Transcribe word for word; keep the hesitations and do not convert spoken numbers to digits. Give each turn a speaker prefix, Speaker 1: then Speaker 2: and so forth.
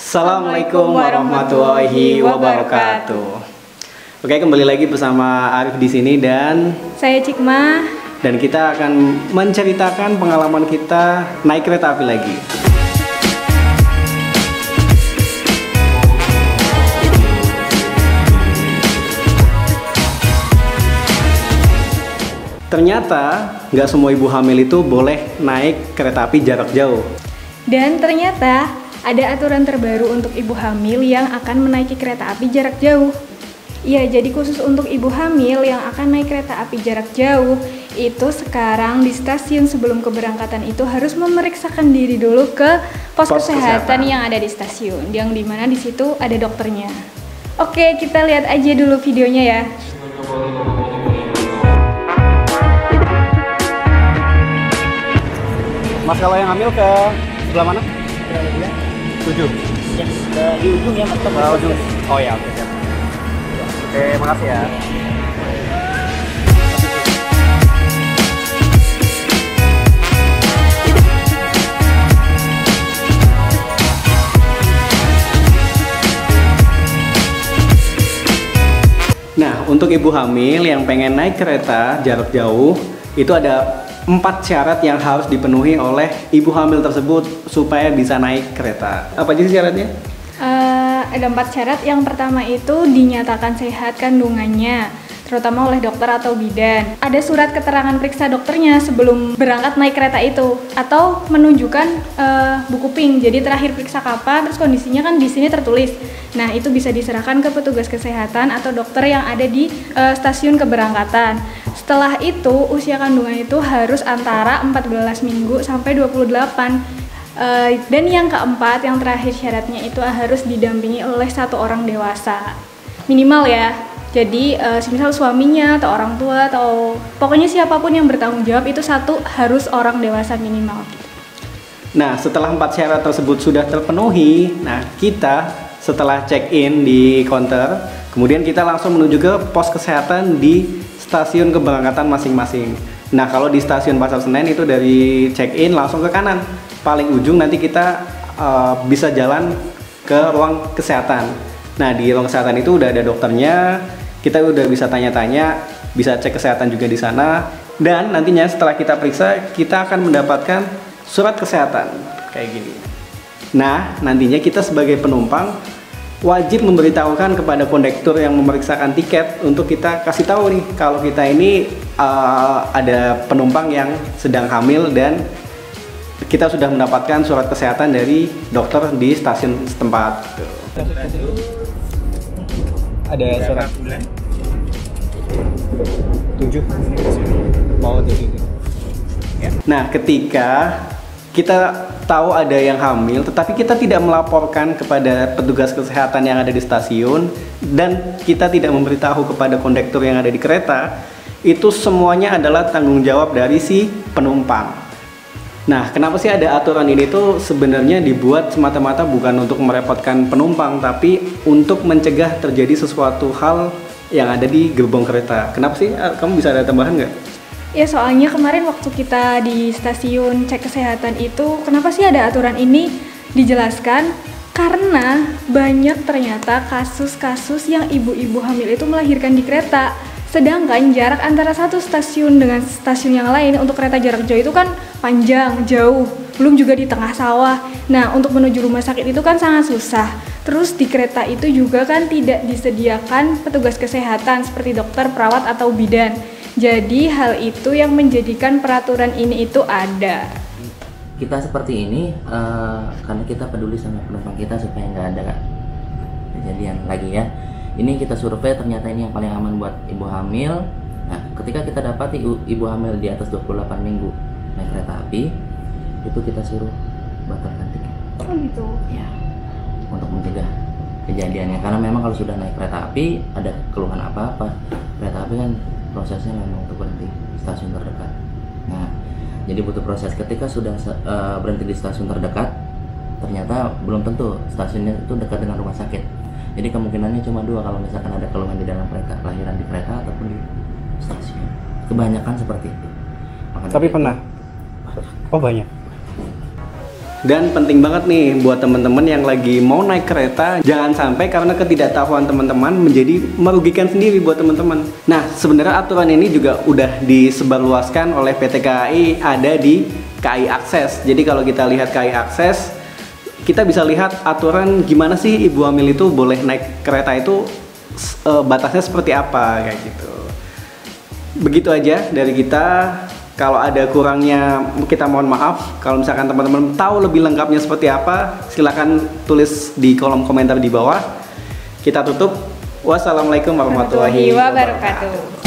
Speaker 1: Assalamualaikum warahmatullahi wabarakatuh. Oke, kembali lagi bersama Arif di sini dan
Speaker 2: saya Cikma,
Speaker 1: dan kita akan menceritakan pengalaman kita naik kereta api lagi. Ternyata nggak semua ibu hamil itu boleh naik kereta api jarak jauh.
Speaker 2: Dan ternyata ada aturan terbaru untuk ibu hamil yang akan menaiki kereta api jarak jauh. Iya, jadi khusus untuk ibu hamil yang akan naik kereta api jarak jauh, itu sekarang di stasiun sebelum keberangkatan itu harus memeriksakan diri dulu ke pos, pos kesehatan, kesehatan yang ada di stasiun, yang dimana di situ ada dokternya. Oke, kita lihat aja dulu videonya ya.
Speaker 1: Mas, kalau yang hamil ke sebelah mana? Tujuh.
Speaker 3: Ya, ke di ujung ya, Mas.
Speaker 1: Ke ujung. Oh ya, oke. Siap. Oke, makasih ya. Nah, untuk ibu hamil yang pengen naik kereta jarak jauh, itu ada empat syarat yang harus dipenuhi oleh ibu hamil tersebut supaya bisa naik kereta. Apa aja sih syaratnya?
Speaker 2: Uh, ada empat syarat. Yang pertama itu dinyatakan sehat kandungannya, terutama oleh dokter atau bidan. Ada surat keterangan periksa dokternya sebelum berangkat naik kereta itu, atau menunjukkan uh, buku pink. Jadi terakhir periksa kapan, terus kondisinya kan di sini tertulis. Nah, itu bisa diserahkan ke petugas kesehatan atau dokter yang ada di uh, stasiun keberangkatan. Setelah itu, usia kandungan itu harus antara empat belas minggu sampai dua puluh delapan. Uh, dan yang keempat, yang terakhir syaratnya itu harus didampingi oleh satu orang dewasa. Minimal ya. Jadi, uh, misal suaminya atau orang tua atau pokoknya siapapun yang bertanggung jawab itu satu harus orang dewasa minimal.
Speaker 1: Nah, setelah empat syarat tersebut sudah terpenuhi, nah kita setelah check-in di counter, kemudian kita langsung menuju ke pos kesehatan di stasiun keberangkatan masing-masing. Nah, kalau di stasiun Pasar Senen itu dari check-in langsung ke kanan, paling ujung nanti kita uh, bisa jalan ke ruang kesehatan. Nah, di ruang kesehatan itu udah ada dokternya, kita udah bisa tanya-tanya, bisa cek kesehatan juga di sana, dan nantinya setelah kita periksa, kita akan mendapatkan surat kesehatan kayak gini. Nah, nantinya kita sebagai penumpang wajib memberitahukan kepada kondektur yang memeriksakan tiket untuk kita kasih tahu nih kalau kita ini uh, ada penumpang yang sedang hamil dan kita sudah mendapatkan surat kesehatan dari dokter di stasiun setempat. Ada surat tujuh mau tujuh. Nah, ketika kita tahu ada yang hamil, tetapi kita tidak melaporkan kepada petugas kesehatan yang ada di stasiun dan kita tidak memberitahu kepada kondektur yang ada di kereta, itu semuanya adalah tanggung jawab dari si penumpang. Nah, kenapa sih ada aturan ini tuh sebenarnya dibuat semata-mata bukan untuk merepotkan penumpang, tapi untuk mencegah terjadi sesuatu hal yang ada di gerbong kereta. Kenapa sih? Kamu bisa ada tambahan nggak?
Speaker 2: Ya, soalnya kemarin waktu kita di stasiun cek kesehatan itu, kenapa sih ada aturan ini dijelaskan? Karena banyak ternyata kasus-kasus yang ibu-ibu hamil itu melahirkan di kereta. Sedangkan jarak antara satu stasiun dengan stasiun yang lain untuk kereta jarak jauh itu kan panjang, jauh, belum juga di tengah sawah. Nah, untuk menuju rumah sakit itu kan sangat susah. Terus di kereta itu juga kan tidak disediakan petugas kesehatan seperti dokter, perawat, atau bidan. Jadi hal itu yang menjadikan peraturan ini itu ada.
Speaker 3: Kita seperti ini uh, karena kita peduli sama penumpang kita supaya nggak ada kejadian lagi ya. Ini kita survei, ternyata ini yang paling aman buat ibu hamil. Nah, ketika kita dapati ibu hamil di atas dua puluh delapan minggu naik kereta api, itu kita suruh batalkan tiket.
Speaker 2: Oh gitu?
Speaker 3: Ya, untuk mencegah kejadiannya. Karena memang kalau sudah naik kereta api, ada keluhan apa-apa, kereta api kan prosesnya memang untuk berhenti di stasiun terdekat. Nah, jadi butuh proses. Ketika sudah uh, berhenti di stasiun terdekat, ternyata belum tentu stasiunnya itu dekat dengan rumah sakit. Jadi kemungkinannya cuma dua kalau misalkan ada keluhan di dalam kereta, kelahiran di kereta ataupun di stasiun. Kebanyakan seperti itu. Makanya
Speaker 1: Tapi pernah? Oh, banyak. Dan penting banget nih buat teman-teman yang lagi mau naik kereta, jangan sampai karena ketidaktahuan teman-teman menjadi merugikan sendiri buat teman-teman. Nah, sebenarnya aturan ini juga udah disebarluaskan oleh P T K A I, ada di K A I Akses. Jadi kalau kita lihat K A I Akses, kita bisa lihat aturan gimana sih ibu hamil itu boleh naik kereta itu, e, batasnya seperti apa kayak gitu. Begitu aja dari kita. Kalau ada kurangnya kita mohon maaf. Kalau misalkan teman-teman tahu lebih lengkapnya seperti apa, silahkan tulis di kolom komentar di bawah. Kita tutup. Wassalamualaikum warahmatullahi wabarakatuh.